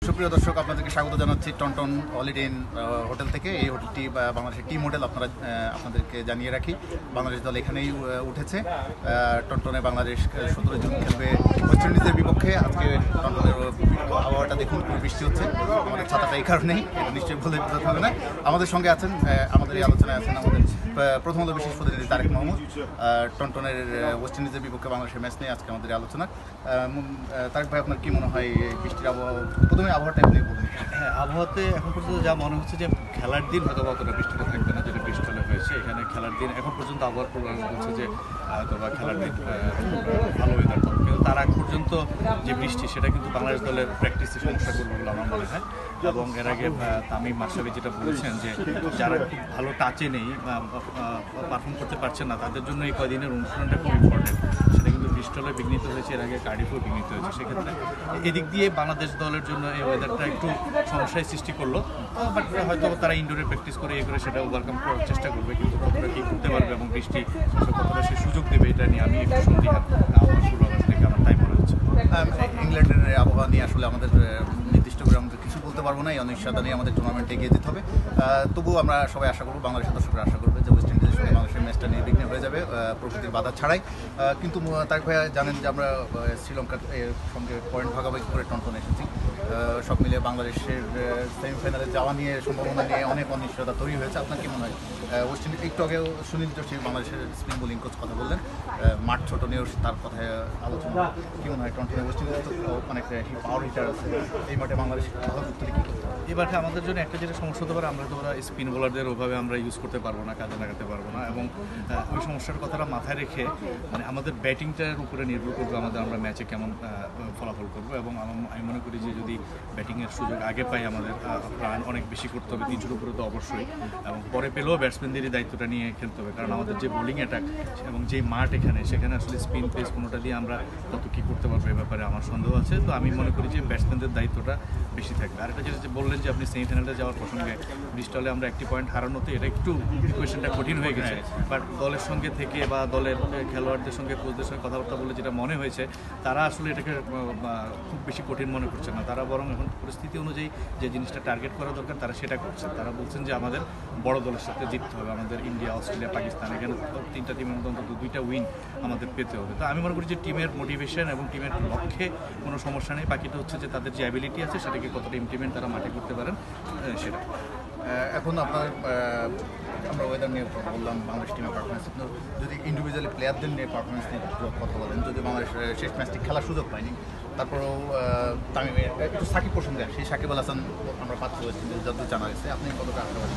সুপ্রিয় দর্শক, আপনাদেরকে স্বাগত জানাচ্ছি টনটন হলিডে ইন হোটেল থেকে। এই হোটেলটি বাংলাদেশের টিম হোটেল। আপনাদেরকে জানিয়ে রাখি, বাংলাদেশ দল এখানেই উঠেছে। টনটনে বাংলাদেশ 17 জুন খেলবে ওয়েস্ট ইন্ডিজের বিপক্ষে। আজকে টনটনের আবহাওয়াটা দেখুন, খুব বৃষ্টি হচ্ছে। আমাদের ছাতাটা এই কারণেই, এটা নিশ্চয়ই বলে বোঝাতে হবে না। আমাদের সঙ্গে আছেন, আমাদের এই আলোচনায় আছেন আমাদের প্রথম আলো বিশেষ প্রতিনিধি তারেক মাহমুদ। টনটনের ওয়েস্ট ইন্ডিজের বিপক্ষে বাংলাদেশের ম্যাচ নিয়ে আজকে আমাদের আলোচনা। তারেক ভাই, আপনার কি মনে হয় বৃষ্টির আবহাওয়া? প্রথমে আবহাওয়াটা আপনি বলুন। হ্যাঁ, আবহাওয়াতে এখন পর্যন্ত যা মনে হচ্ছে যে খেলার দিন হয়তো অতটা বৃষ্টিটা থাকবে না, যেটা বৃষ্টিটা হয়েছে এখানে। খেলার দিন এখন পর্যন্ত আবহাওয়ার পূর্বাভাস বলছে যে হয়তো বা খেলার দিন ভালো ওয়েদার পাবে, কিন্তু তার আগ পর্যন্ত যে বৃষ্টি সেটা কিন্তু বাংলাদেশ দলের প্র্যাকটিসে সমস্যা করবে বলে আমার মনে হয়। এবং এর আগে তামিম মাশরাফি যেটা বলেছেন যে যারা খুব ভালো টাচে নেই, পারফর্ম করতে পারছেন না, তাদের জন্য এই কদিনের অনুষ্ঠানটা খুব ইম্পর্টেন্ট। সেটা কিন্তু ব্রিস্টলে বিঘ্নিত হয়েছে, এর আগে কার্ডিফেও বিঘ্নিত হয়েছে। সেক্ষেত্রে এদিক দিয়ে বাংলাদেশ দলের জন্য এই ওয়েদারটা একটু সমস্যায় সৃষ্টি করলো। বাট হয়তো তারা ইনডোরে প্র্যাকটিস করে এ করে সেটা ওভারকাম করার চেষ্টা করবে, কিন্তু কতটা কী করতে পারবে এবং বৃষ্টি কতটা সে সুযোগ দেবে এটা নিয়ে আমি একটু সন্দিহান। আবহাওয়ার পূর্বাভাস দেখে আমার তাই মনে হচ্ছে। ইংল্যান্ডের আবহাওয়া নিয়ে আসলে আমাদের নির্দিষ্ট করে আমাদের কিছু বলতে পারবো না। এই অনিশ্চয়তা নিয়ে আমাদের টুর্নামেন্টে এগিয়ে যেতে হবে। তবুও আমরা সবাই আশা করবো, বাংলাদেশের দর্শকরা আশা করবে যে ওয়েস্ট ইন্ডিজের সঙ্গে বাংলাদেশের ম্যাচটা নির্বিঘ্নে হয়ে যাবে প্রকৃতির বাধা ছাড়াই। কিন্তু তারেক ভাইয়া জানেন যে আমরা শ্রীলঙ্কার সঙ্গে পয়েন্ট ভাগাভাগি করে টনটন এসেছি। সব মিলিয়ে বাংলাদেশের সেমিফাইনালে যাওয়া নিয়ে সম্ভাবনা নিয়ে অনেক অনিশ্চয়তা তৈরি হয়েছে। আপনার কি মনে হয়? ওয়েস্ট ইন্ডিজ একটু আগেও সুনীল যোশী বাংলাদেশের স্পিন বোলিং কোচ কথা বললেন, মাঠ ছোট নিয়েও তার কথায় আলোচনা। কি মনে হয় টনটনে ওয়েস্ট ইন্ডিজ তো অনেক পাওয়ার হিটার আছে, এই মাঠে বাংলাদেশ ভালো করতে কী করতে হবে? এবারে আমাদের জন্য একটা যেটা সমস্যা হতে পারে, আমরা তো স্পিন বোলারদের ওভাবে আমরা ইউজ করতে পারবো না, কাজে লাগাতে পারবো না। এবং ওই সমস্যার কথাটা মাথায় রেখে মানে আমাদের ব্যাটিংটার উপরে নির্ভর করবে আমরা ম্যাচে কেমন ফলাফল করবো। এবং আমি মনে করি যে যদি ব্যাটিংয়ের সুযোগ আগে পাই, আমাদের রান অনেক বেশি করতে হবে, 300 উপরে তো অবশ্যই। এবং পরে পেলেও ব্যাটসম্যানদেরই দায়িত্বটা নিয়ে খেলতে হবে, কারণ আমাদের যে বোলিং অ্যাটাক এবং যেই মাঠ সেখানে আসলে স্পিন পেস কোনোটা দিয়ে আমরা কত কী করতে পারবো এ ব্যাপারে আমার সন্দেহ আছে। তো আমি মনে করি যে ব্যাটসম্যানদের দায়িত্বটা বেশি থাকবে। আরেকটা যেটা বললেন যে আপনি সেমিফাইনালে যাওয়ার প্রসঙ্গে, ব্রিস্টলে আমরা একটি পয়েন্ট হারানোতে এটা একটু ইকুয়েশনটা কঠিন হয়ে গেছে। বাট দলের সঙ্গে থেকে বা দলের খেলোয়াড়দের সঙ্গে কোচদের সঙ্গে কথাবার্তা বলে যেটা মনে হয়েছে, তারা আসলে এটাকে খুব বেশি কঠিন মনে করছে না। তারা বরং এখন পরিস্থিতি অনুযায়ী যে জিনিসটা টার্গেট করা দরকার তারা সেটা করছে। তারা বলছেন যে আমাদের বড় দলের সাথে জিততে হবে, আমাদের ইন্ডিয়া, অস্ট্রেলিয়া, পাকিস্তান, এখানে 3টা টিমের মধ্যে অন্তত 2টা উইন আমাদের পেতে হবে। তো আমি মনে করি যে টিমের মোটিভেশন এবং টিমের লক্ষ্যে কোনো সমস্যা নেই। বাকিটা হচ্ছে যে তাদের যে অ্যাবিলিটি আছে সেটাকে কতটা ইমপ্লিমেন্ট তারা মাঠে করতে পারেন সেটা। এখন আমরা ওয়েদার নিয়ে বললাম, বাংলাদেশ টিমের পারফরমেন্স। যদি ইন্ডিভিজুয়ালি প্লেয়ারদের নিয়ে পারফরমেন্স নিয়ে কথা বলেন, যদি বাংলাদেশ শেষ ম্যাচটি খেলার সুযোগ পায়নি, তারপরেও তামিমের একটু সাকিব প্রসঙ্গে, সেই সাকিব আল হাসান আমরা পাচ্ছি ওয়েস্ট ইন্ডিজ যতদূর জানা গেছে। আপনি কতটা আশাবাদী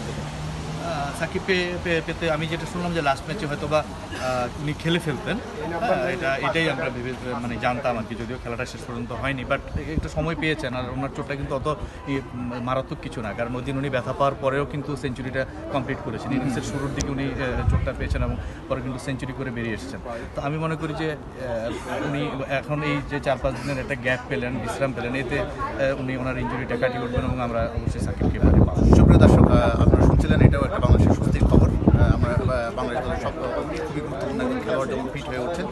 সাকিব পেতে? আমি যেটা শুনলাম যে লাস্ট ম্যাচে হয়তো বা উনি খেলে ফেলতেন, এটাই আমরা মানে জানতাম আর কি, যদিও খেলাটা শেষ পর্যন্ত হয়নি। বাট একটু সময় পেয়েছেন, আর ওনার চোটটা কিন্তু অত মারাত্মক কিছু না, কারণ ওই দিন উনি ব্যথা পাওয়ার পরেও কিন্তু সেঞ্চুরিটা কমপ্লিট করেছেন। ইনিংসের শুরুর দিকে উনি চোটটা পেয়েছেন এবং পরে কিন্তু সেঞ্চুরি করে বেরিয়ে এসেছেন। তো আমি মনে করি যে উনি এখন এই যে 4-5 দিনের একটা গ্যাপ পেলেন, বিশ্রাম পেলেন, এতে উনি ওনার ইঞ্জুরিটা কাটিয়ে উঠবেন এবং আমরা অবশ্যই সাকিবকে পাবো। সুপ্রিয় দর্শক, আপনারা শুনছিলেন, এটাও একটা বাংলাদেশের স্বস্তির খবর। আমরা বাংলাদেশ দলের সব খুবই গুরুত্বপূর্ণ একজন খেলোয়াড় যখন ফিট হয়ে উঠছেন,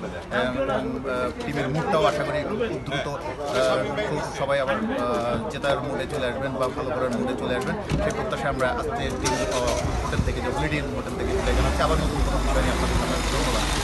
টিমের মুডটাও আশা করি খুব দ্রুত সবাই আবার জেতার মুডে চলে আসবেন বা ভালো করার মুডে চলে আসবেন, সেই প্রত্যাশা আমরা আজকের দিন হোটেল থেকে, যে হলিডে হোটেল থেকে চলে জানাচ্ছি। আবার নতুন কোনো বিষয় নিয়ে আপনাদের ধন্যবাদ।